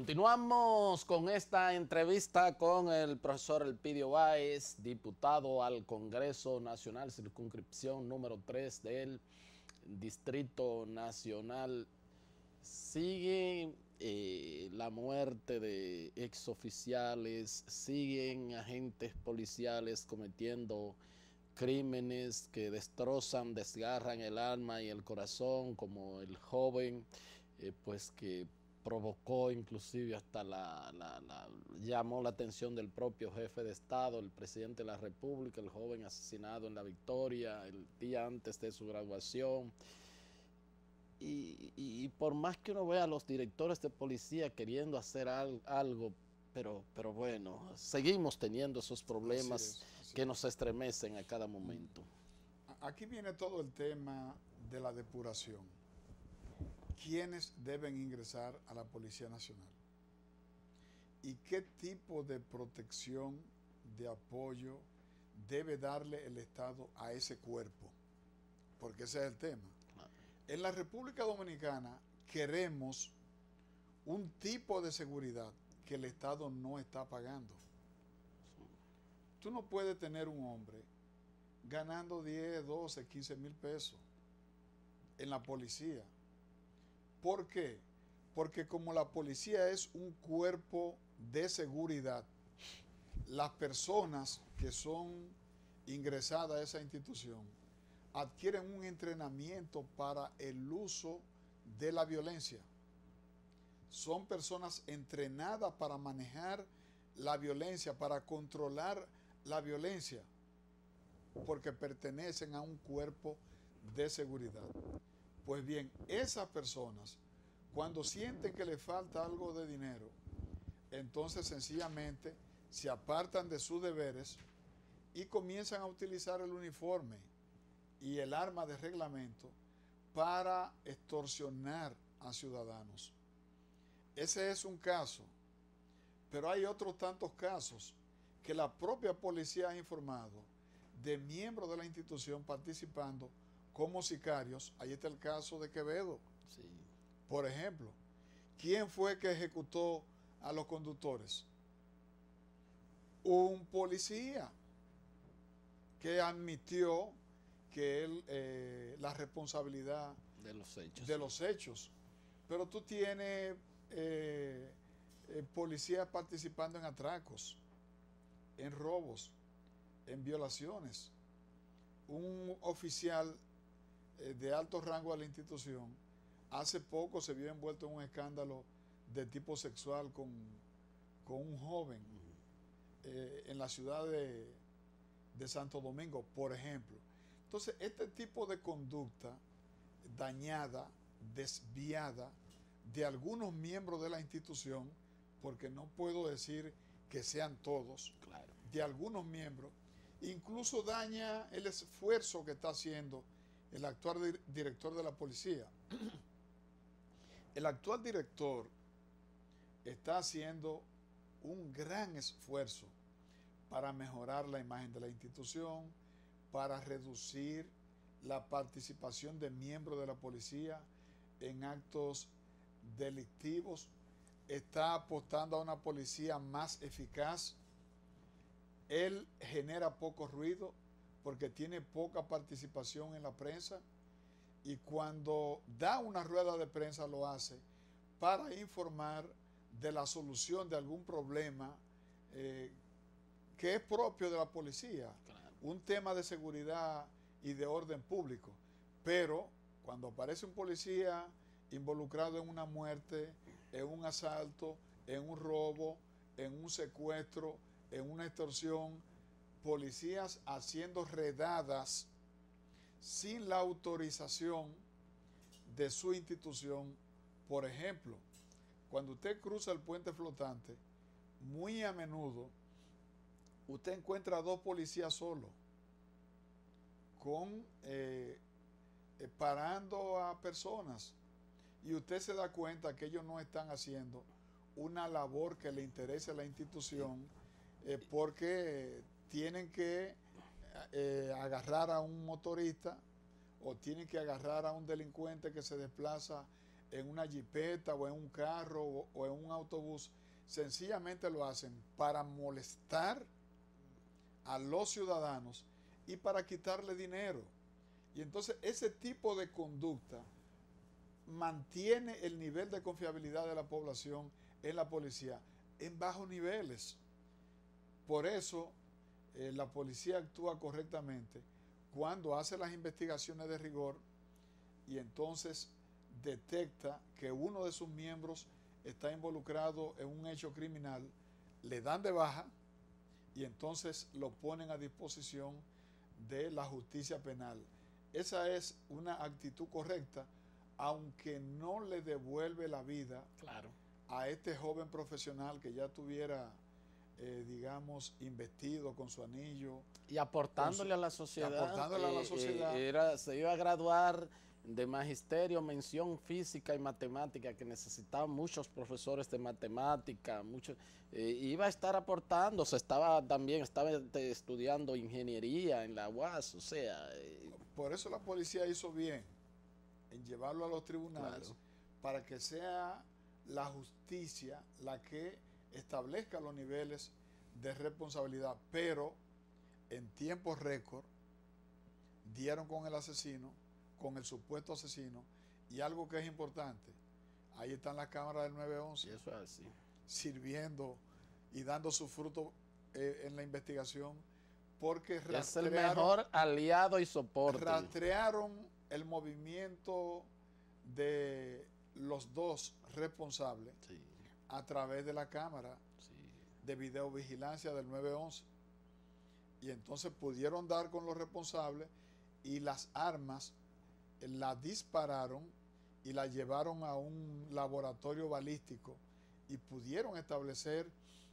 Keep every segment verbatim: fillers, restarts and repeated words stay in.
Continuamos con esta entrevista con el profesor Elpidio Báez, diputado al Congreso Nacional, circunscripción número tres del Distrito Nacional. Sigue eh, la muerte de exoficiales, siguen agentes policiales cometiendo crímenes que destrozan, desgarran el alma y el corazón, como el joven eh, pues que provocó inclusive hasta la, la, la, llamó la atención del propio jefe de Estado, el presidente de la República, el joven asesinado en La Victoria el día antes de su graduación. Y, y, y por más que uno vea a los directores de policía queriendo hacer al, algo, pero, pero bueno, seguimos teniendo esos problemas así es, así que es. Nos estremecen a cada momento. Aquí viene todo el tema de la depuración. ¿Quiénes deben ingresar a la Policía Nacional? ¿Y qué tipo de protección, de apoyo debe darle el Estado a ese cuerpo? Porque ese es el tema. En la República Dominicana queremos un tipo de seguridad que el Estado no está pagando. Tú no puedes tener un hombre ganando diez, doce, quince mil pesos en la policía. ¿Por qué? Porque como la policía es un cuerpo de seguridad, las personas que son ingresadas a esa institución adquieren un entrenamiento para el uso de la violencia. Son personas entrenadas para manejar la violencia, para controlar la violencia, porque pertenecen a un cuerpo de seguridad. Pues bien, esas personas, cuando sienten que les falta algo de dinero, entonces sencillamente se apartan de sus deberes y comienzan a utilizar el uniforme y el arma de reglamento para extorsionar a ciudadanos. Ese es un caso, pero hay otros tantos casos que la propia policía ha informado de miembros de la institución participando como sicarios. Ahí está el caso de Quevedo. Sí. Por ejemplo, ¿quién fue que ejecutó a los conductores? Un policía que admitió que él, eh, la responsabilidad de los hechos. De los hechos. Pero tú tienes eh, eh, policías participando en atracos, en robos, en violaciones. Un oficial eh, de alto rango de la institución hace poco se vio envuelto en un escándalo de tipo sexual con, con un joven eh, en la ciudad de, de Santo Domingo, por ejemplo. Entonces, este tipo de conducta dañada, desviada de algunos miembros de la institución, porque no puedo decir que sean todos, claro, de algunos miembros, incluso daña el esfuerzo que está haciendo el actual director de la policía. El actual director está haciendo un gran esfuerzo para mejorar la imagen de la institución, para reducir la participación de miembros de la policía en actos delictivos. Está apostando a una policía más eficaz. Él genera poco ruido porque tiene poca participación en la prensa, y cuando da una rueda de prensa lo hace para informar de la solución de algún problema eh, que es propio de la policía, claro, un tema de seguridad y de orden público. Pero cuando aparece un policía involucrado en una muerte, en un asalto, en un robo, en un secuestro, en una extorsión, policías haciendo redadas sin la autorización de su institución. Por ejemplo, cuando usted cruza el puente flotante, muy a menudo usted encuentra a dos policías solos, con eh, eh, parando a personas, y usted se da cuenta que ellos no están haciendo una labor que le interese a la institución, eh, porque tienen que eh, agarrar a un motorista o tienen que agarrar a un delincuente que se desplaza en una jipeta o en un carro o, o en un autobús, sencillamente lo hacen para molestar a los ciudadanos y para quitarle dinero. Y entonces ese tipo de conducta mantiene el nivel de confiabilidad de la población en la policía en bajos niveles. Por eso eh, la policía actúa correctamente cuando hace las investigaciones de rigor y entonces detecta que uno de sus miembros está involucrado en un hecho criminal, le dan de baja y entonces lo ponen a disposición de la justicia penal. Esa es una actitud correcta, aunque no le devuelve la vida claro. a este joven profesional que ya tuviera, eh, digamos, investido con su anillo. Y aportándole su, a la sociedad. Aportándole eh, a la sociedad. Eh, era, se iba a graduar de magisterio, mención física y matemática, que necesitaban muchos profesores de matemática, muchos, eh, iba a estar aportando, se estaba también, estaba estudiando ingeniería en la U A S, o sea... Eh, Por eso la policía hizo bien en llevarlo a los tribunales, claro, para que sea la justicia la que establezca los niveles de responsabilidad, pero en tiempo récord dieron con el asesino, con el supuesto asesino, y algo que es importante, ahí están las cámaras del nueve once, y eso es así, sirviendo y dando su fruto eh, en la investigación, porque es el mejor aliado y soporte. Rastrearon el movimiento de los dos responsables, sí, a través de la cámara, sí, de videovigilancia del nueve once, y entonces pudieron dar con los responsables y las armas las dispararon y las llevaron a un laboratorio balístico y pudieron establecer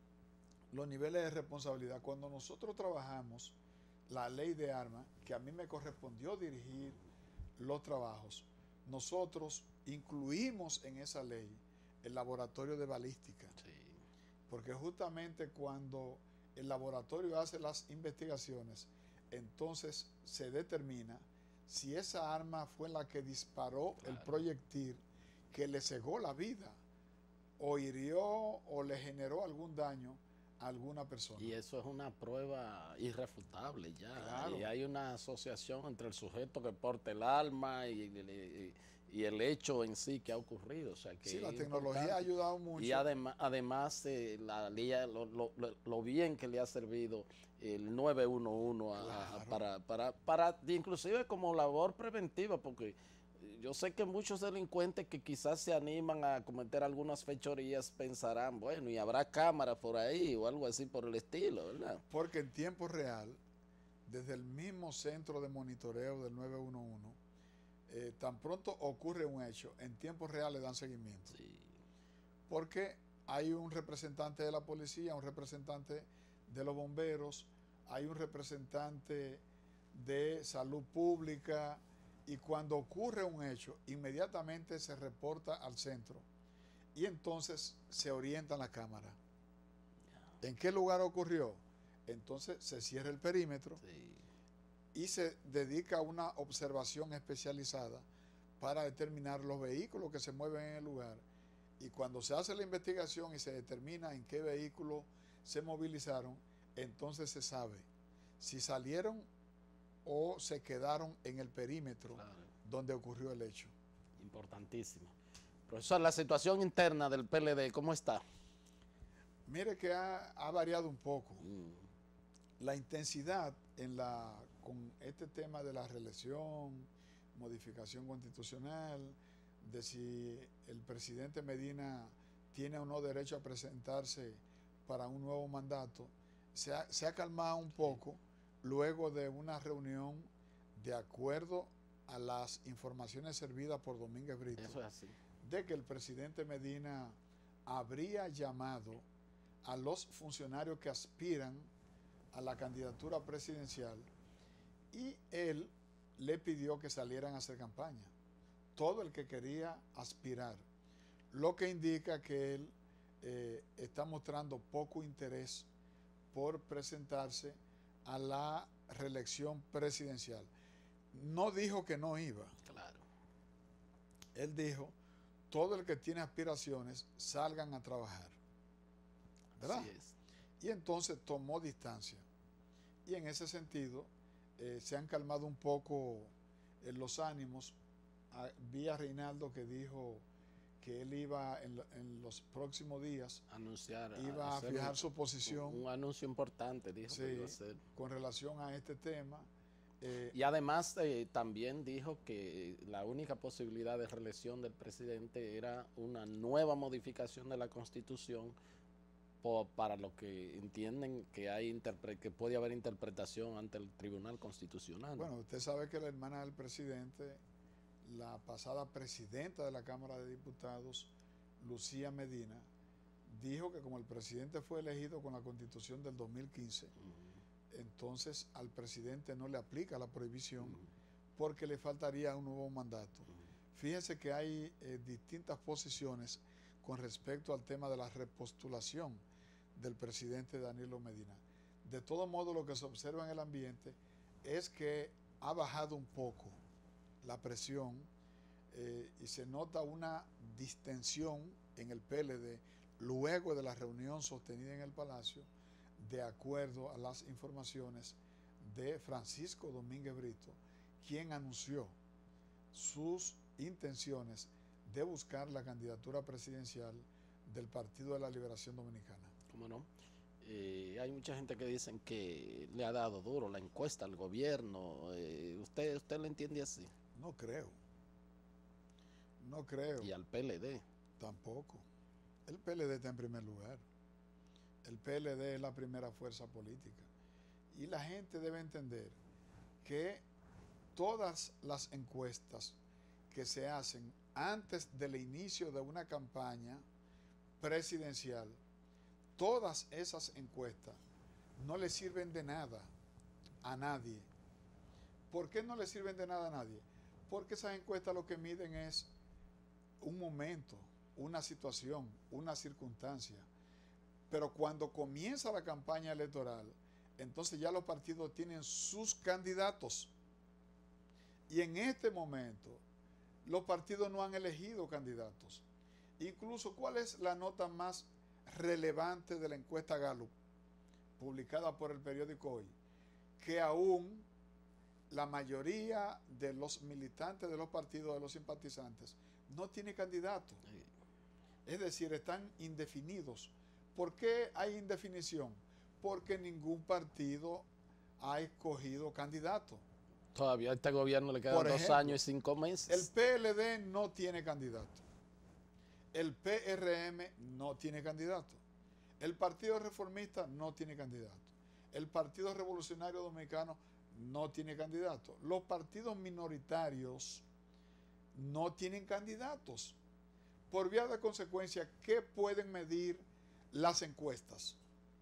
los niveles de responsabilidad. Cuando nosotros trabajamos la ley de armas, que a mí me correspondió dirigir los trabajos, nosotros incluimos en esa ley el laboratorio de balística, sí, porque justamente cuando el laboratorio hace las investigaciones, entonces se determina si esa arma fue la que disparó, claro, el proyectil que le cegó la vida o hirió o le generó algún daño a alguna persona. Y eso es una prueba irrefutable ya. Claro. Y hay una asociación entre el sujeto que porta el arma y, y, y el hecho en sí que ha ocurrido. O sea, que sí, la tecnología importante. Ha ayudado mucho. Y además, además eh, la, lo, lo, lo bien que le ha servido el nueve uno uno a, claro, a, para, para, para, inclusive como labor preventiva, porque yo sé que muchos delincuentes que quizás se animan a cometer algunas fechorías pensarán, bueno, y habrá cámaras por ahí o algo así por el estilo, ¿verdad? Porque en tiempo real, desde el mismo centro de monitoreo del nueve uno uno, eh, tan pronto ocurre un hecho, en tiempo real le dan seguimiento. Sí. Porque hay un representante de la policía, un representante de los bomberos, hay un representante de salud pública, y cuando ocurre un hecho, inmediatamente se reporta al centro y entonces se orienta la cámara. ¿En qué lugar ocurrió? Entonces se cierra el perímetro, sí, y se dedica a una observación especializada para determinar los vehículos que se mueven en el lugar. Y cuando se hace la investigación y se determina en qué vehículos se movilizaron, entonces se sabe si salieron o se quedaron en el perímetro, claro, donde ocurrió el hecho. Importantísimo. Profesor, la situación interna del P L D, ¿cómo está? Mire que ha, ha variado un poco. Mm. La intensidad en la, con este tema de la reelección, modificación constitucional, de si el presidente Medina tiene o no derecho a presentarse para un nuevo mandato, se ha, se ha calmado un poco, luego de una reunión de acuerdo a las informaciones servidas por Domínguez Brito. Eso es así. De que el presidente Medina habría llamado a los funcionarios que aspiran a la candidatura presidencial y él le pidió que salieran a hacer campaña. Todo el que quería aspirar. Lo que indica que él eh, está mostrando poco interés por presentarse a la reelección presidencial. No dijo que no iba. Claro. Él dijo, todo el que tiene aspiraciones salgan a trabajar, ¿verdad? Así es. Y entonces tomó distancia. Y en ese sentido eh, se han calmado un poco eh, los ánimos. Ah, vi a Reinaldo que dijo que él iba en, en los próximos días anunciar, iba a fijar un, su posición. Un, un anuncio importante, dijo sí, que iba a hacer. Con relación a este tema. Eh, y además eh, también dijo que la única posibilidad de reelección del presidente era una nueva modificación de la Constitución por, para lo que entienden que hay que puede haber interpretación ante el Tribunal Constitucional. Bueno, usted sabe que la hermana del presidente, la pasada presidenta de la Cámara de Diputados, Lucía Medina, dijo que como el presidente fue elegido con la Constitución del dos mil quince, uh-huh. entonces al presidente no le aplica la prohibición uh-huh. porque le faltaría un nuevo mandato. Uh-huh. Fíjense que hay eh, distintas posiciones con respecto al tema de la repostulación del presidente Danilo Medina. De todo modo, lo que se observa en el ambiente es que ha bajado un poco la presión eh, y se nota una distensión en el P L D luego de la reunión sostenida en el Palacio, de acuerdo a las informaciones de Francisco Domínguez Brito, quien anunció sus intenciones de buscar la candidatura presidencial del Partido de la Liberación Dominicana. ¿Cómo no? Eh, hay mucha gente que dicen que le ha dado duro la encuesta al gobierno. Eh, ¿usted, ¿Usted lo entiende así? No creo. No creo. ¿Y al P L D? Tampoco. El P L D está en primer lugar. El P L D es la primera fuerza política. Y la gente debe entender que todas las encuestas que se hacen antes del inicio de una campaña presidencial, todas esas encuestas no le sirven de nada a nadie. ¿Por qué no le sirven de nada a nadie? Porque esas encuestas lo que miden es un momento, una situación, una circunstancia. Pero cuando comienza la campaña electoral, entonces ya los partidos tienen sus candidatos. Y en este momento, los partidos no han elegido candidatos. Incluso, ¿cuál es la nota más relevante de la encuesta Gallup, publicada por el periódico Hoy? Que aún la mayoría de los militantes de los partidos, de los simpatizantes, no tiene candidato. Es decir, están indefinidos. ¿Por qué hay indefinición? Porque ningún partido ha escogido candidato. Todavía a este gobierno le quedan Por dos ejemplo, años y cinco meses. El P L D no tiene candidato. El P R M no tiene candidato. El Partido Reformista no tiene candidato. El Partido Revolucionario Dominicano no tiene candidato. Los partidos minoritarios no tienen candidatos. Por vía de consecuencia, ¿qué pueden medir las encuestas?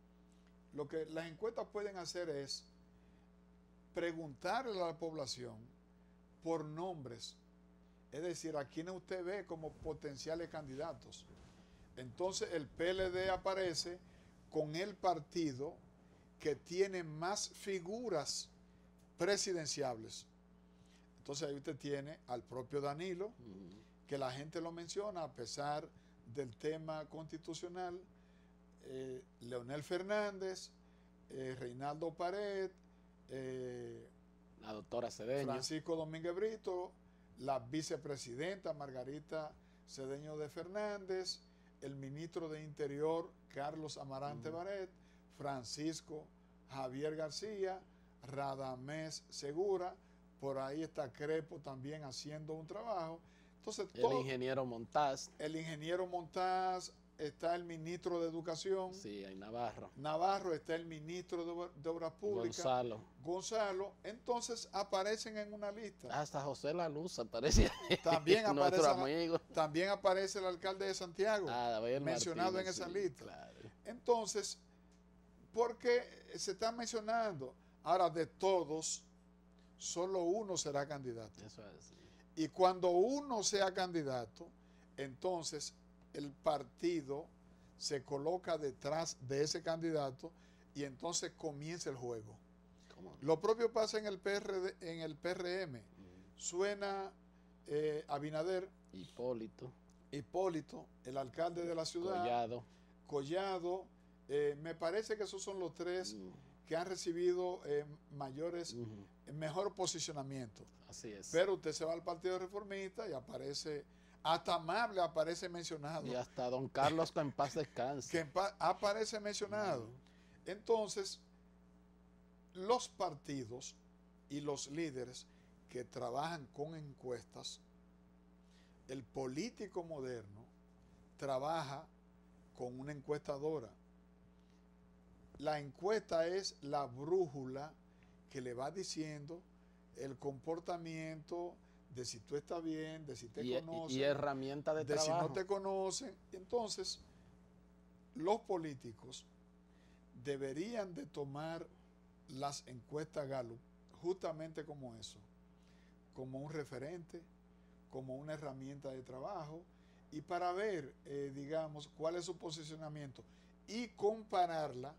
Lo que las encuestas pueden hacer es preguntarle a la población por nombres, es decir, a quienes usted ve como potenciales candidatos. Entonces el P L D aparece con el partido que tiene más figuras presidenciables. Entonces ahí usted tiene al propio Danilo, que la gente lo menciona a pesar del tema constitucional, eh, Leonel Fernández, eh, Reinaldo Pared, eh, la doctora Cedeño, Francisco Domínguez Brito, la vicepresidenta Margarita Cedeño de Fernández, el ministro de Interior Carlos Amarante uh-huh. Baret, Francisco Javier García, Radamés Segura, por ahí está Crepo también haciendo un trabajo. Entonces, el todo, ingeniero Montaz. El ingeniero Montaz, está el ministro de Educación. Sí, hay Navarro. Navarro, está el ministro de, de Obras Públicas. Gonzalo. Gonzalo. Entonces aparecen en una lista. Hasta José La Luz aparece. También aparece, nuestro amigo. También aparece el alcalde de Santiago, ah, mencionado Martínez, en esa sí, lista. Claro. Entonces, ¿por qué se está mencionando? Ahora, de todos, solo uno será candidato. Eso es. Y cuando uno sea candidato, entonces el partido se coloca detrás de ese candidato y entonces comienza el juego. ¿Cómo? Lo propio pasa en el P R D, en el P R M. Mm. Suena eh, Abinader. Hipólito. Hipólito, el alcalde de la ciudad, Collado, Collado, eh, me parece que esos son los tres mm. que han recibido eh, mayores, uh-huh. mejor posicionamiento. Así es. Pero usted se va al Partido Reformista y aparece, hasta Amable aparece mencionado. Y hasta don Carlos que en paz descanse. Que en paz, aparece mencionado. Uh-huh. Entonces, los partidos y los líderes que trabajan con encuestas, el político moderno trabaja con una encuestadora. La encuesta es la brújula que le va diciendo el comportamiento de si tú estás bien, de si te y, conocen. Y herramienta de, de trabajo. si no te conocen. Entonces, los políticos deberían de tomar las encuestas Gallup justamente como eso, como un referente, como una herramienta de trabajo y para ver, eh, digamos, cuál es su posicionamiento y compararla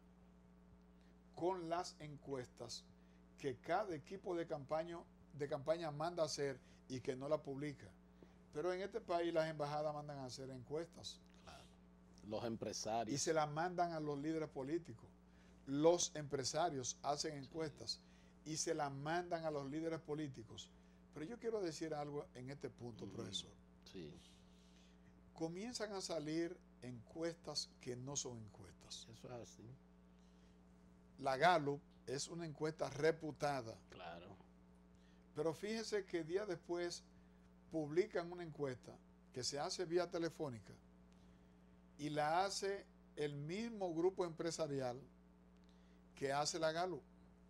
con las encuestas que cada equipo de campaña, de campaña manda a hacer y que no la publica. Pero en este país las embajadas mandan a hacer encuestas. Claro. Los empresarios. Y se las mandan a los líderes políticos. Los empresarios hacen encuestas y se las mandan a los líderes políticos. Pero yo quiero decir algo en este punto, mm, profesor. Sí. Comienzan a salir encuestas que no son encuestas. Eso es así. La Gallup es una encuesta reputada. Claro. Pero fíjese que días después publican una encuesta que se hace vía telefónica y la hace el mismo grupo empresarial que hace la Gallup.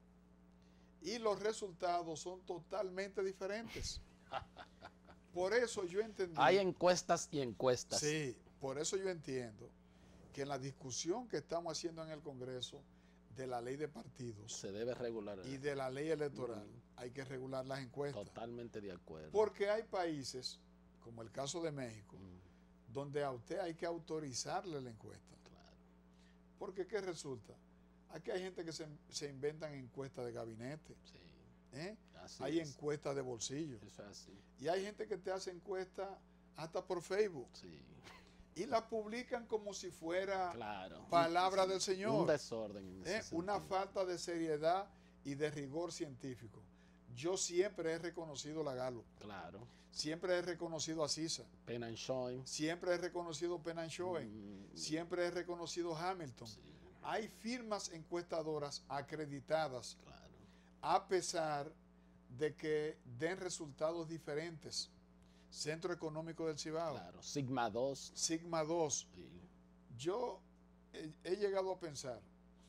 Y los resultados son totalmente diferentes. Por eso yo entendí. Hay encuestas y encuestas. Sí, por eso yo entiendo que en la discusión que estamos haciendo en el Congreso de la ley de partidos se debe regular y de la ley electoral, mm. hay que regular las encuestas. Totalmente de acuerdo. Porque hay países, como el caso de México, mm. donde a usted hay que autorizarle la encuesta. Claro. Porque ¿qué resulta? Aquí hay gente que se, se inventan encuestas de gabinete. Sí. ¿Eh? Así hay es. Encuestas de bolsillo. Eso es así. Y hay gente que te hace encuestas hasta por Facebook. Sí. Y la publican como si fuera claro. palabra sí. del Señor. Un desorden. En ¿Eh? ese Una falta de seriedad y de rigor científico. Yo siempre he reconocido la Gallup. Claro. Siempre he reconocido a CISA. Penn and Schoen. Siempre he reconocido Penn and Schoen. Mm. Siempre he reconocido Hamilton. Sí. Hay firmas encuestadoras acreditadas, claro. a pesar de que den resultados diferentes. Centro Económico del Cibao. Claro. Sigma dos. Sigma dos. Sí. Yo he, he llegado a pensar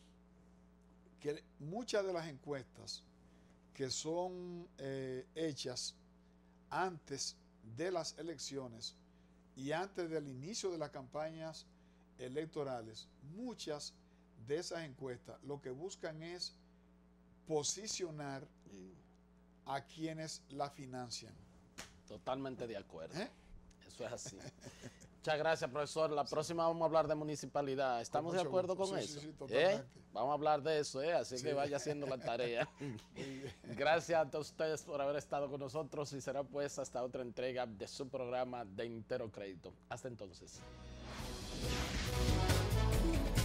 que muchas de las encuestas que son eh, hechas antes de las elecciones y antes del inicio de las campañas electorales, muchas de esas encuestas lo que buscan es posicionar Sí. a quienes la financian. Totalmente de acuerdo. ¿Eh? Eso es así. Muchas gracias, profesor. La sí. próxima vamos a hablar de municipalidad. ¿Estamos de acuerdo gusto. con sí, eso? Sí, sí, ¿Eh? Vamos a hablar de eso, ¿eh? Así sí. que vaya haciendo la tarea. Gracias a ustedes por haber estado con nosotros y será pues hasta otra entrega de su programa de Intero Crédito. Hasta entonces.